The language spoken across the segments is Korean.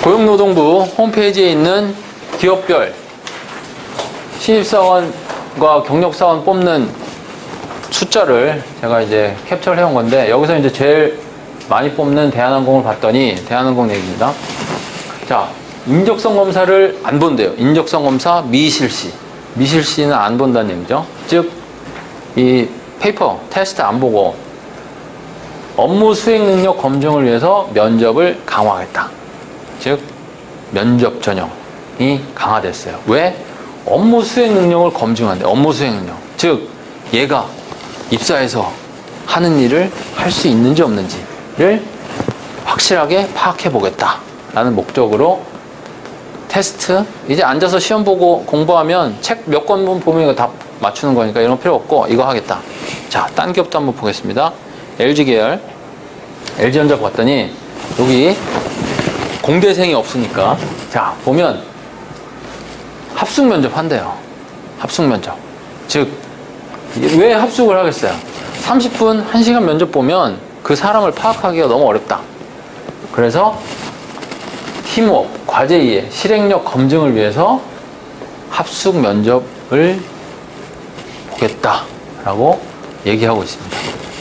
고용노동부 홈페이지에 있는 기업별 신입사원과 경력사원 뽑는 숫자를 제가 이제 캡처를 해온 건데, 여기서 이제 제일 많이 뽑는 대한항공을 봤더니 대한항공 얘기입니다. 자, 인적성 검사를 안 본대요. 인적성 검사 미실시. 미실시는 안 본다는 얘기죠. 즉, 이 페이퍼, 테스트 안 보고 업무 수행 능력 검증을 위해서 면접을 강화하겠다. 즉, 면접 전형이 강화됐어요. 왜? 업무 수행 능력을 검증한대. 업무 수행 능력. 즉, 얘가 입사해서 하는 일을 할 수 있는지 없는지를 확실하게 파악해 보겠다 라는 목적으로 테스트, 이제 앉아서 시험 보고 공부하면 책 몇 권만 보면 이거 다 맞추는 거니까 이런 거 필요 없고 이거 하겠다. 자, 딴 기업도 한번 보겠습니다. LG 계열, LG전자 봤더니 여기 공대생이 없으니까, 자, 보면 합숙 면접 한대요. 합숙 면접. 즉, 왜 합숙을 하겠어요? 30분, 1시간 면접 보면 그 사람을 파악하기가 너무 어렵다. 그래서 팀워크, 과제 이해, 실행력 검증을 위해서 합숙 면접을 보겠다라고 얘기하고 있습니다.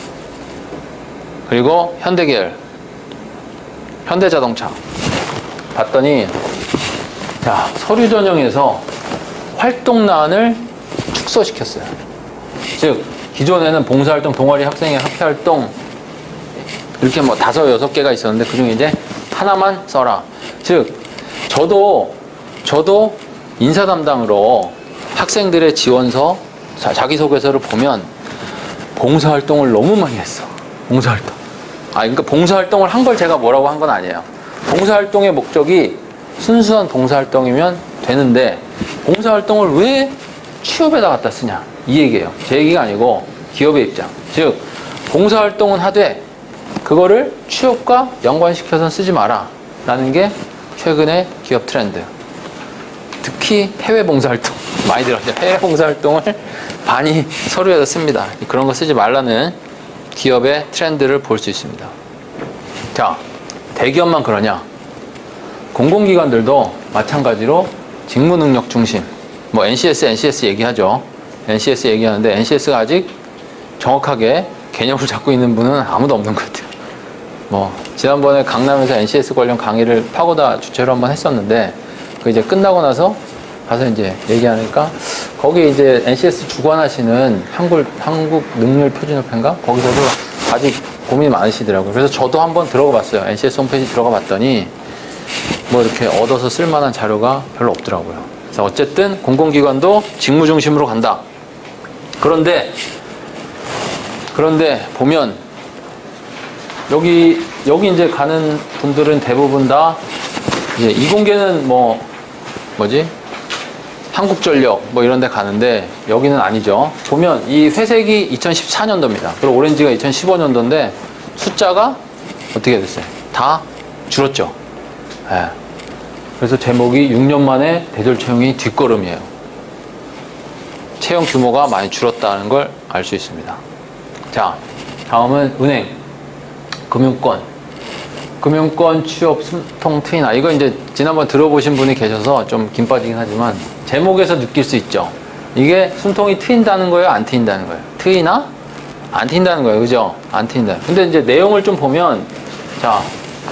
그리고 현대계열, 현대자동차 봤더니, 자, 서류 전형에서 활동란을 축소시켰어요. 즉, 기존에는 봉사활동, 동아리, 학생회, 학회활동 이렇게 뭐 5, 6개가 있었는데 그중에 이제 하나만 써라. 즉, 저도 인사 담당으로 학생들의 지원서, 자기소개서를 보면 봉사활동을 너무 많이 했어. 봉사활동. 그러니까 봉사활동을 한 걸 제가 뭐라고 한 건 아니에요. 봉사활동의 목적이 순수한 봉사활동이면 되는데 봉사활동을 왜 취업에다 갖다 쓰냐, 이 얘기예요. 제 얘기가 아니고 기업의 입장. 즉, 봉사활동은 하되 그거를 취업과 연관시켜서 쓰지 마라 라는 게 최근의 기업 트렌드. 특히 해외 봉사활동 많이 들었죠. 해외 봉사활동을 많이 서류에다 씁니다. 그런 거 쓰지 말라는 기업의 트렌드를 볼 수 있습니다. 자, 대기업만 그러냐? 공공기관들도 마찬가지로 직무능력 중심, 뭐 NCS 얘기하죠. NCS 얘기하는데 NCS가 아직 정확하게 개념을 잡고 있는 분은 아무도 없는 것 같아요. 뭐 지난번에 강남에서 NCS 관련 강의를 파고다 주최로 한번 했었는데, 그 이제 끝나고 나서 가서 이제 얘기하니까 거기 이제 NCS 주관하시는 한국능률표준협회인가? 거기서도 아직 고민이 많으시더라고요. 그래서 저도 한번 들어가 봤어요. NCS 홈페이지 들어가 봤더니 뭐 이렇게 얻어서 쓸만한 자료가 별로 없더라고요. 그래서 어쨌든 공공기관도 직무 중심으로 간다. 그런데 보면 여기 이제 가는 분들은 대부분 다 이제 이공계는 한국전력 뭐 이런 데 가는데 여기는 아니죠. 보면 이 회색이 2014년도입니다. 그리고 오렌지가 2015년도인데 숫자가 어떻게 됐어요? 다 줄었죠. 네. 그래서 제목이 6년 만에 대졸 채용이 뒷걸음이에요. 채용 규모가 많이 줄었다는 걸 알 수 있습니다. 자, 다음은 은행, 금융권 취업 숨통 트이나. 이거 이제 지난번 들어보신 분이 계셔서 좀 긴 빠지긴 하지만 제목에서 느낄 수 있죠. 이게 숨통이 트인다는 거예요, 안 트인다는 거예요? 트이나? 안 트인다는 거예요, 그죠? 안 트인다. 근데 이제 내용을 좀 보면, 자,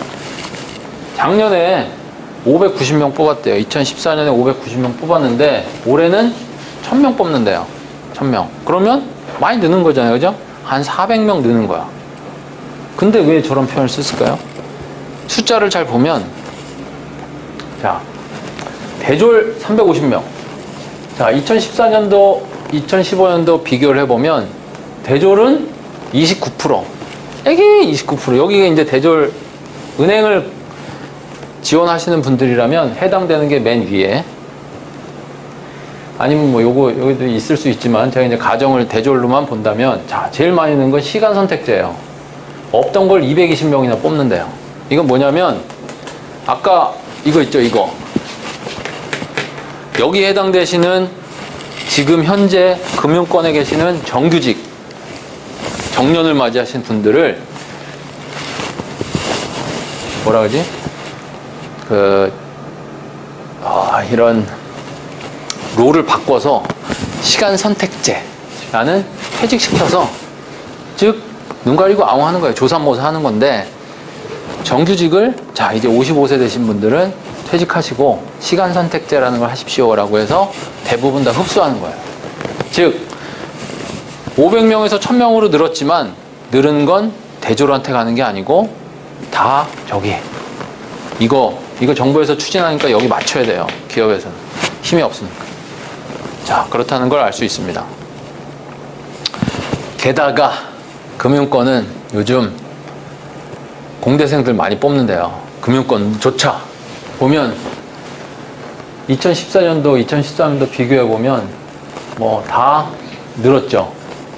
작년에 590명 뽑았대요. 2014년에 590명 뽑았는데 올해는 1000명 뽑는데요. 1000명. 그러면 많이 느는 거잖아요, 그죠? 한 400명 느는 거야. 근데 왜 저런 표현을 썼을까요? 숫자를 잘 보면, 자, 대졸 350명. 자, 2014년도, 2015년도 비교를 해보면 대졸은 29%. 이게 29%. 여기가 이제 대졸, 은행을 지원하시는 분들이라면 해당되는 게 맨 위에. 아니면 뭐 여기도 있을 수 있지만 제가 이제 가정을 대졸로만 본다면, 자, 제일 많이 는 건 시간 선택제예요. 없던 걸 220명이나 뽑는데요. 이건 뭐냐면, 아까 이거 있죠, 이거. 여기에 해당되시는 지금 현재 금융권에 계시는 정규직, 정년을 맞이하신 분들을 뭐라 그러지? 이런 롤을 바꿔서 시간 선택제라는 퇴직시켜서, 즉 눈 가리고 아웅 하는 거예요. 조삼모사 하는 건데, 정규직을 자 이제 55세 되신 분들은 퇴직하시고 시간 선택제라는 걸 하십시오라고 해서 대부분 다 흡수하는 거예요. 즉 500명에서 1000명으로 늘었지만 늘은 건 대졸한테 가는 게 아니고 다 저기 이거 정부에서 추진하니까 여기 맞춰야 돼요. 기업에서는 힘이 없으니까. 자, 그렇다는 걸 알 수 있습니다. 게다가 금융권은 요즘 공대생들 많이 뽑는데요. 금융권조차 보면 2014년도, 2013년도 비교해보면 뭐 다 늘었죠.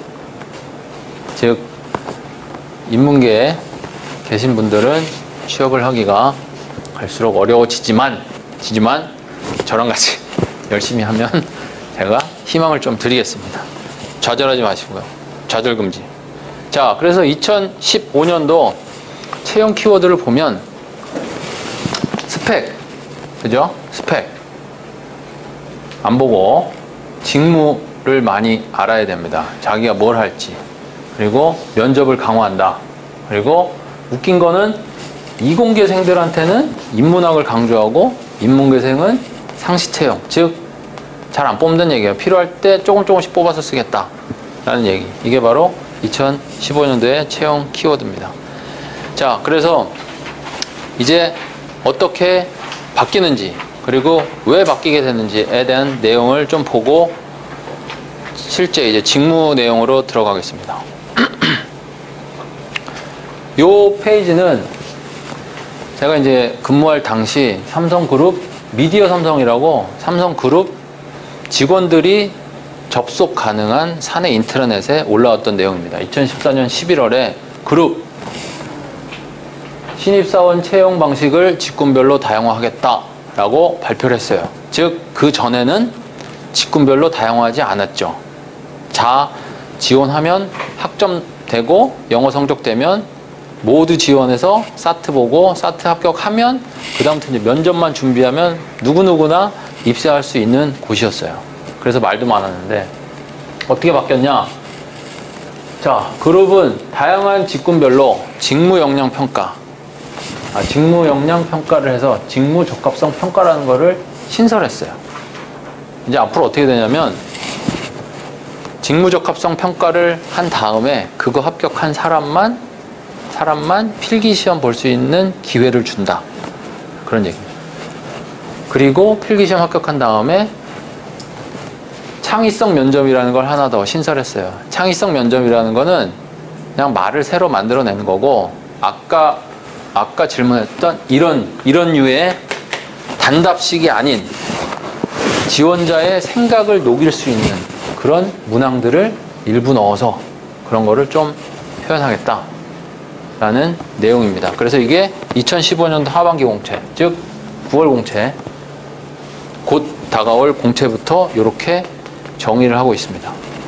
즉 인문계에 계신 분들은 취업을 하기가 갈수록 어려워지지만 저랑 같이 열심히 하면 제가 희망을 좀 드리겠습니다. 좌절하지 마시고요. 좌절 금지. 자, 그래서 2015년도 채용 키워드를 보면 스펙, 그죠? 스펙 안 보고 직무를 많이 알아야 됩니다. 자기가 뭘 할지. 그리고 면접을 강화한다. 그리고 웃긴 거는 이공계생들한테는 인문학을 강조하고 인문계생은 상시 채용, 즉 잘 안 뽑는 얘기예요. 필요할 때 조금씩 뽑아서 쓰겠다 라는 얘기. 이게 바로 2015년도의 채용 키워드입니다. 자, 그래서 이제 어떻게 바뀌는지, 그리고 왜 바뀌게 됐는지에 대한 내용을 좀 보고 실제 이제 직무 내용으로 들어가겠습니다. 요 페이지는 제가 이제 근무할 당시 삼성그룹, 미디어 삼성이라고 삼성그룹 직원들이 접속 가능한 사내 인트라넷에 올라왔던 내용입니다. 2014년 11월에 그룹 신입사원 채용 방식을 직군별로 다양화하겠다라고 발표를 했어요. 즉, 그 전에는 직군별로 다양화하지 않았죠. 자, 지원하면 학점되고 영어 성적 되면 모두 지원해서 사트 보고 사트 합격하면 그 다음부터 이제 면접만 준비하면 누구누구나 입사할 수 있는 곳이었어요. 그래서 말도 많았는데 어떻게 바뀌었냐? 자, 그룹은 다양한 직군별로 직무 역량 평가, 직무 역량 평가를 해서 직무 적합성 평가라는 거를 신설했어요. 이제 앞으로 어떻게 되냐면 직무 적합성 평가를 한 다음에 그거 합격한 사람만 필기시험 볼 수 있는 기회를 준다. 그런 얘기입니다. 그리고 필기시험 합격한 다음에 창의성 면접이라는 걸 하나 더 신설했어요. 창의성 면접이라는 거는 그냥 말을 새로 만들어내는 거고, 아까 질문했던 이런 류의 단답식이 아닌 지원자의 생각을 녹일 수 있는 그런 문항들을 일부 넣어서 그런 거를 좀 표현하겠다 라는 내용입니다. 그래서 이게 2015년도 하반기 공채, 즉 9월 공채, 곧 다가올 공채부터 이렇게 정의를 하고 있습니다.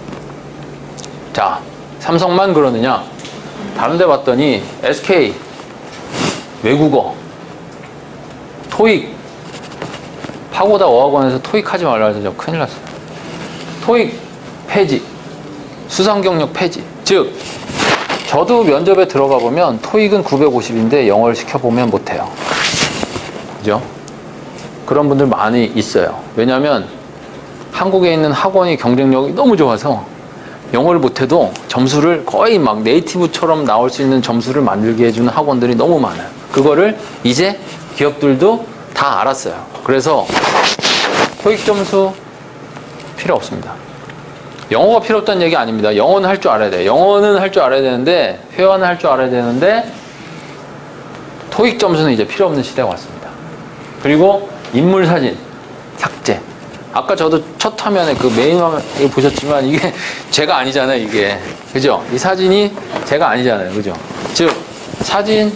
자, 삼성만 그러느냐? 다른 데 봤더니 SK 외국어, 토익, 파고다 어학원에서 토익 하지 말라 해서 저 큰일 났어요. 토익 폐지, 수상 경력 폐지. 즉 저도 면접에 들어가 보면 토익은 950인데 영어를 시켜보면 못해요. 그죠? 그런 분들 많이 있어요. 왜냐하면 한국에 있는 학원이 경쟁력이 너무 좋아서 영어를 못해도 점수를 거의 막 네이티브처럼 나올 수 있는 점수를 만들게 해주는 학원들이 너무 많아요. 그거를 이제 기업들도 다 알았어요. 그래서 토익 점수 필요 없습니다. 영어가 필요 없다는 얘기 아닙니다. 영어는 할 줄 알아야 돼요. 영어는 할 줄 알아야 되는데, 회화는 할 줄 알아야 되는데, 토익 점수는 이제 필요 없는 시대가 왔습니다. 그리고 인물 사진 삭제. 아까 저도 첫 화면에 그 메인 화면을 보셨지만 이게 제가 아니잖아요, 이게. 그죠? 이 사진이 제가 아니잖아요. 그죠? 즉, 사진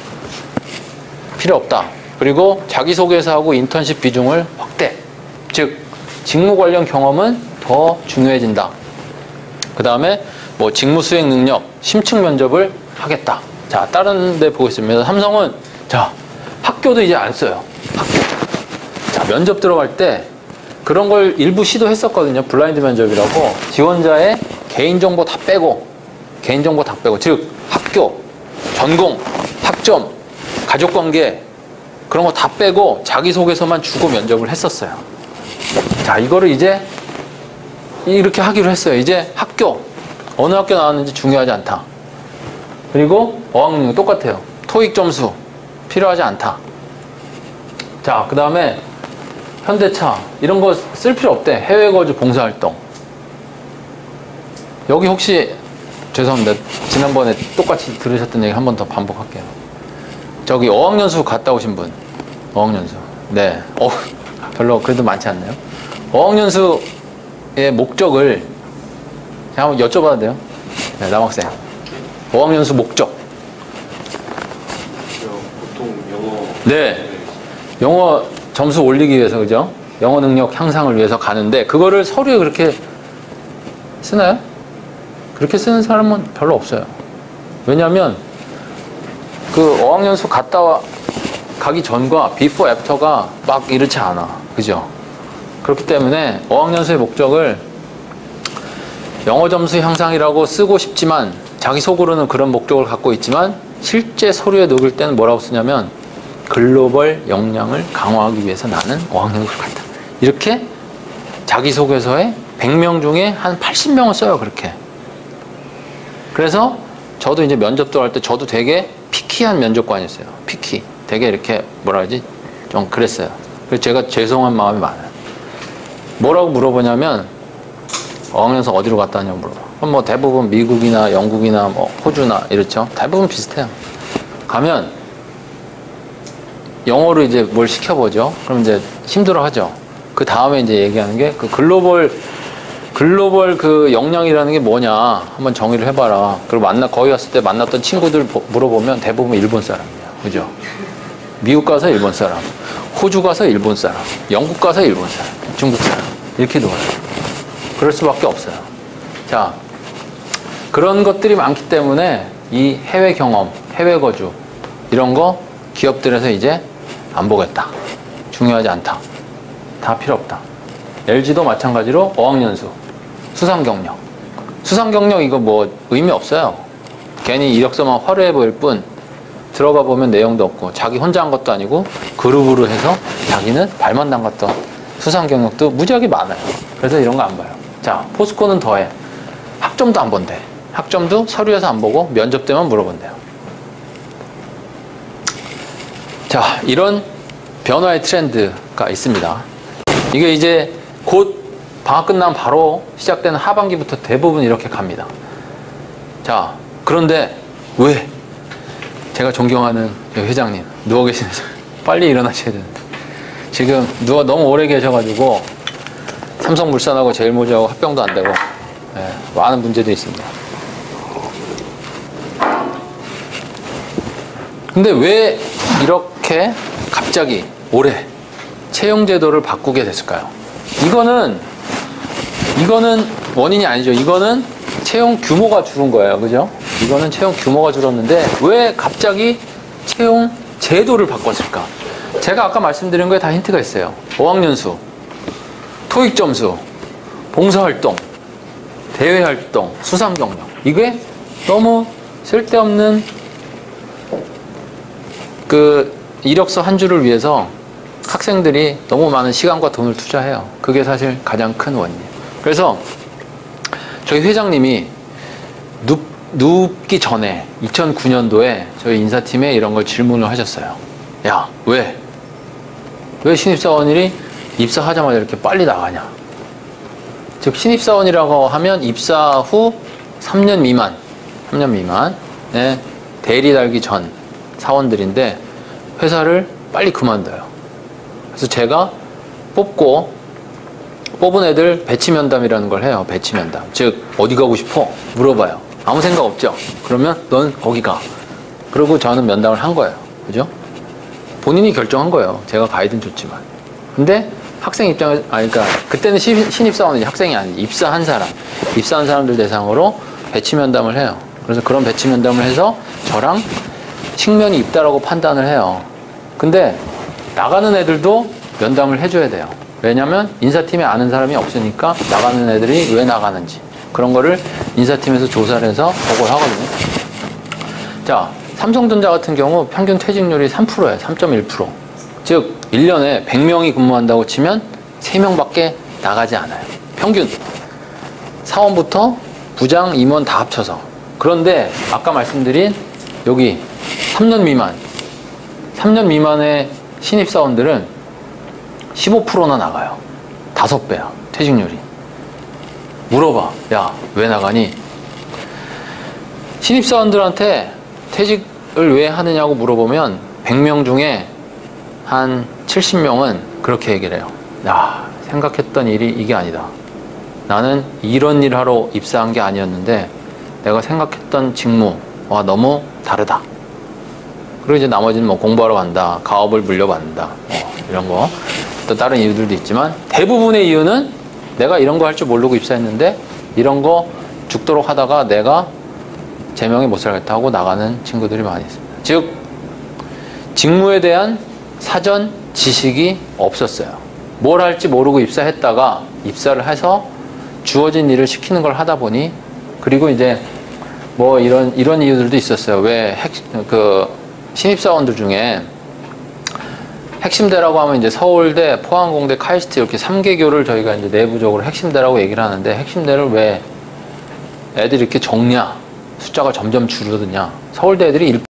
필요 없다. 그리고 자기소개서하고 인턴십 비중을 확대. 즉, 직무 관련 경험은 더 중요해진다. 그 다음에 뭐 직무 수행 능력, 심층 면접을 하겠다. 자, 다른 데 보겠습니다. 삼성은 자, 학교도 이제 안 써요. 학교. 자, 면접 들어갈 때 그런 걸 일부 시도했었거든요. 블라인드 면접이라고. 지원자의 개인정보 다 빼고, 즉 학교, 전공, 학점, 가족관계 그런 거 다 빼고 자기소개서만 주고 면접을 했었어요. 자, 이거를 이제 이렇게 하기로 했어요. 이제 학교, 어느 학교 나왔는지 중요하지 않다. 그리고 어학능력 똑같아요. 토익 점수 필요하지 않다. 자, 그 다음에 현대차 이런 거 쓸 필요 없대. 해외 거주 봉사활동. 여기 혹시 죄송합니다. 지난번에 똑같이 들으셨던 얘기 한 번 더 반복할게요. 저기 어학연수 갔다 오신 분. 어학연수. 네. 별로 그래도 많지 않나요? 어학연수의 목적을 제가 한번 여쭤봐도 돼요? 네, 남학생. 어학연수 목적. 보통 영어. 네. 영어 점수 올리기 위해서, 그죠? 영어 능력 향상을 위해서 가는데, 그거를 서류에 그렇게 쓰나요? 그렇게 쓰는 사람은 별로 없어요. 왜냐면, 그 어학연수 갔다 가기 전과 비포 애프터가 막 이렇지 않아. 그죠? 그렇기 때문에 어학연수의 목적을 영어 점수 향상이라고 쓰고 싶지만, 자기 속으로는 그런 목적을 갖고 있지만, 실제 서류에 녹일 때는 뭐라고 쓰냐면, 글로벌 역량을 강화하기 위해서 나는 어학연수를 갔다. 이렇게 자기소개서에 100명 중에 한 80명을 써요. 그렇게. 그래서 저도 이제 면접 들어갈 때 저도 되게 피키한 면접관이었어요. 피키. 되게 이렇게 뭐라 하지? 좀 그랬어요. 그래서 제가 죄송한 마음이 많아요. 뭐라고 물어보냐면 어학연수 어디로 갔다 왔냐고 물어봐. 그럼 뭐 대부분 미국이나 영국이나 뭐 호주나 이렇죠. 대부분 비슷해요. 가면 영어로 이제 뭘 시켜보죠. 그럼 이제 힘들어 하죠. 그 다음에 이제 얘기하는 게 그 글로벌 그 역량이라는 게 뭐냐. 한번 정의를 해봐라. 그리고 거기 갔을 때 만났던 친구들 물어보면 대부분 일본 사람이에요. 그죠? 미국 가서 일본 사람, 호주 가서 일본 사람, 영국 가서 일본 사람, 중국 사람. 이렇게 놀아요. 그럴 수밖에 없어요. 자, 그런 것들이 많기 때문에 이 해외 경험, 해외 거주, 이런 거 기업들에서 이제 안 보겠다. 중요하지 않다. 다 필요 없다. LG도 마찬가지로 어학연수, 수상경력. 수상경력 이거 뭐 의미 없어요. 괜히 이력서만 화려해 보일 뿐 들어가 보면 내용도 없고 자기 혼자 한 것도 아니고 그룹으로 해서 자기는 발만 담갔던 수상경력도 무지하게 많아요. 그래서 이런 거 안 봐요. 자, 포스코는 더해. 학점도 안 본대. 학점도 서류에서 안 보고 면접 때만 물어본대요. 자, 이런 변화의 트렌드가 있습니다. 이게 이제 곧 방학 끝나면 바로 시작되는 하반기부터 대부분 이렇게 갑니다. 자, 그런데 왜? 제가 존경하는 회장님, 누워 계시는 빨리 일어나셔야 되는데 지금 누가 너무 오래 계셔가지고 삼성물산하고 제일모직하고 합병도 안 되고 많은 문제도 있습니다. 근데 왜 이렇게 갑자기 올해 채용제도를 바꾸게 됐을까요? 이거는 원인이 아니죠. 이거는 채용 규모가 줄은 거예요. 그죠? 이거는 채용 규모가 줄었는데 왜 갑자기 채용 제도를 바꿨을까? 제가 아까 말씀드린 거에 다 힌트가 있어요. 어학연수, 토익 점수, 봉사활동, 대외활동, 수상경력. 이게 너무 쓸데없는 그 이력서 한 줄을 위해서 학생들이 너무 많은 시간과 돈을 투자해요. 그게 사실 가장 큰 원인이에요. 그래서 저희 회장님이 눕기 전에 2009년도에 저희 인사팀에 이런 걸 질문을 하셨어요. 야, 왜 신입사원이 입사하자마자 이렇게 빨리 나가냐? 즉 신입사원이라고 하면 입사 후 3년 미만의 대리 달기 전 사원들인데 회사를 빨리 그만둬요. 그래서 제가 뽑은 애들 배치 면담이라는 걸 해요. 배치 면담. 즉 어디 가고 싶어? 물어봐요. 아무 생각 없죠? 그러면 넌 거기 가. 그리고 저는 면담을 한 거예요. 그죠? 본인이 결정한 거예요. 제가 가이드는 좋지만. 근데 학생 입장에서, 그러니까 그때는 신입사원이 학생이 아니지. 입사한 사람들 대상으로 배치 면담을 해요. 그래서 그런 배치 면담을 해서 저랑 측면이 있다라고 판단을 해요. 근데 나가는 애들도 면담을 해줘야 돼요. 왜냐면 인사팀에 아는 사람이 없으니까 나가는 애들이 왜 나가는지 그런 거를 인사팀에서 조사를 해서 보고를 하거든요. 자, 삼성전자 같은 경우 평균 퇴직률이 3%예요. 3.1%. 즉 1년에 100명이 근무한다고 치면 3명밖에 나가지 않아요. 평균. 사원부터 부장, 임원 다 합쳐서. 그런데 아까 말씀드린 여기 3년 미만의 신입사원들은 15%나 나가요. 5배야, 퇴직률이. 물어봐. 야, 왜 나가니? 신입사원들한테 퇴직을 왜 하느냐고 물어보면 100명 중에 한 70명은 그렇게 얘기를 해요. 야, 생각했던 일이 이게 아니다. 나는 이런 일 하러 입사한 게 아니었는데 내가 생각했던 직무와 너무 다르다. 그리고 이제 나머지는 뭐 공부하러 간다, 가업을 물려받는다, 이런 거. 또 다른 이유들도 있지만 대부분의 이유는 내가 이런 거 할 줄 모르고 입사했는데 이런 거 죽도록 하다가 내가 제명에 못 살겠다 하고 나가는 친구들이 많이 있습니다. 즉 직무에 대한 사전 지식이 없었어요. 뭘 할지 모르고 입사했다가 입사를 해서 주어진 일을 시키는 걸 하다 보니, 그리고 이제 뭐 이런 이유들도 있었어요. 왜 신입사원들 중에 핵심대라고 하면 이제 서울대, 포항공대, 카이스트 이렇게 3개교를 저희가 이제 내부적으로 핵심대라고 얘기를 하는데, 핵심대를 왜 애들이 이렇게 적냐? 숫자가 점점 줄어드냐? 서울대 애들이